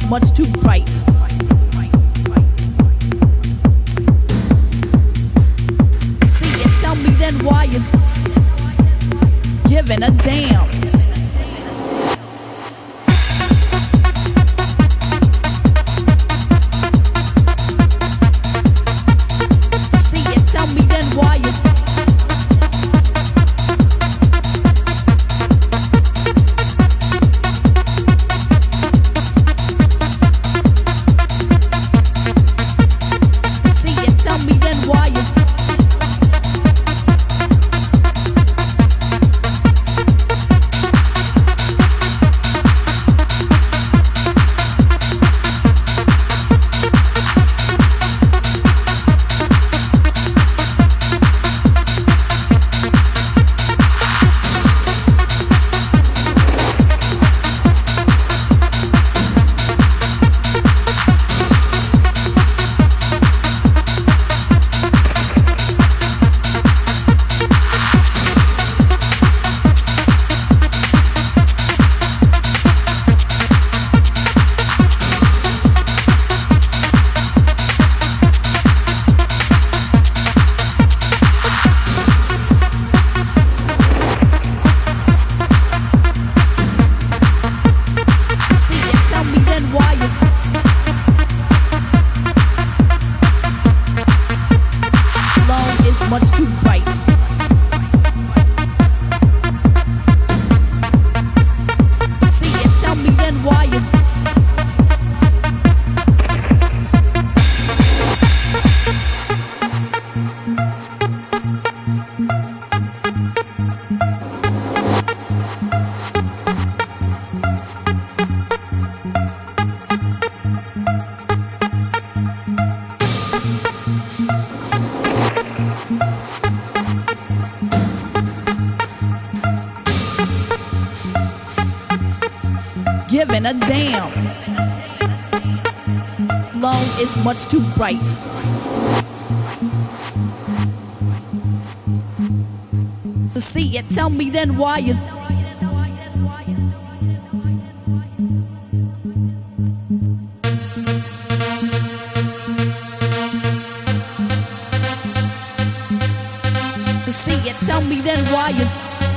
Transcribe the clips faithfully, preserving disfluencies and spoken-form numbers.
is much too bright. See it, tell me then why you giving a damn. See it, tell me then why you much too bright. See it, tell me then why you giving a damn. Long is much too bright. See it, tell me then why you see it, tell me then why you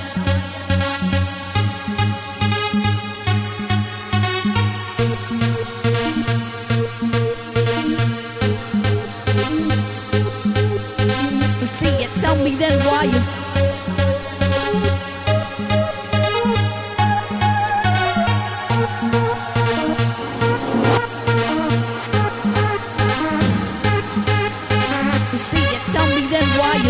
see it, tell me then why you see it, tell me then why you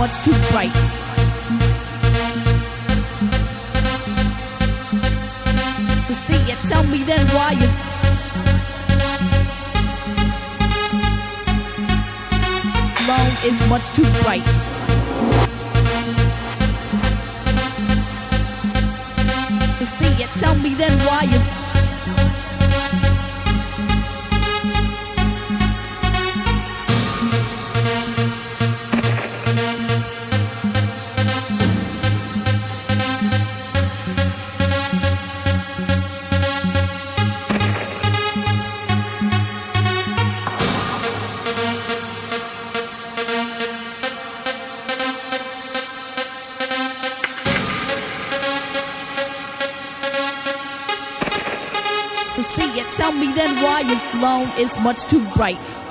much too bright. To see it, tell me then why is alone is much too bright. To see it, tell me then why is to see it, tell me then why is alone is much too bright.